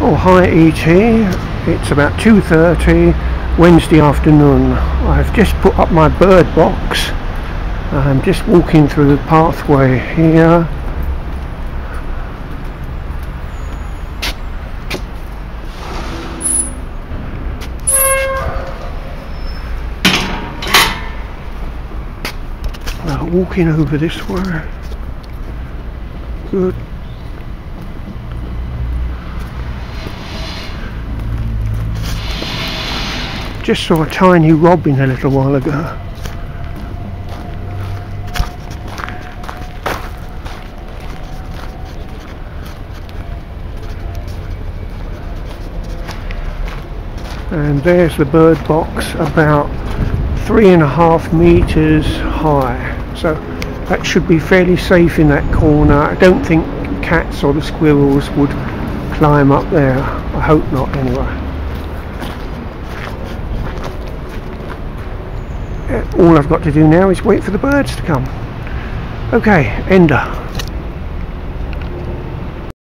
Oh, hi ET, it's about 2:30 Wednesday afternoon. I've just put up my bird box. I'm just walking through the pathway here. Walking over this way. Good. Just saw a tiny robin a little while ago. And there's the bird box, about 3.5 meters high. So that should be fairly safe in that corner. I don't think cats or the squirrels would climb up there. I hope not anyway. All I've got to do now is wait for the birds to come. Okay, ender.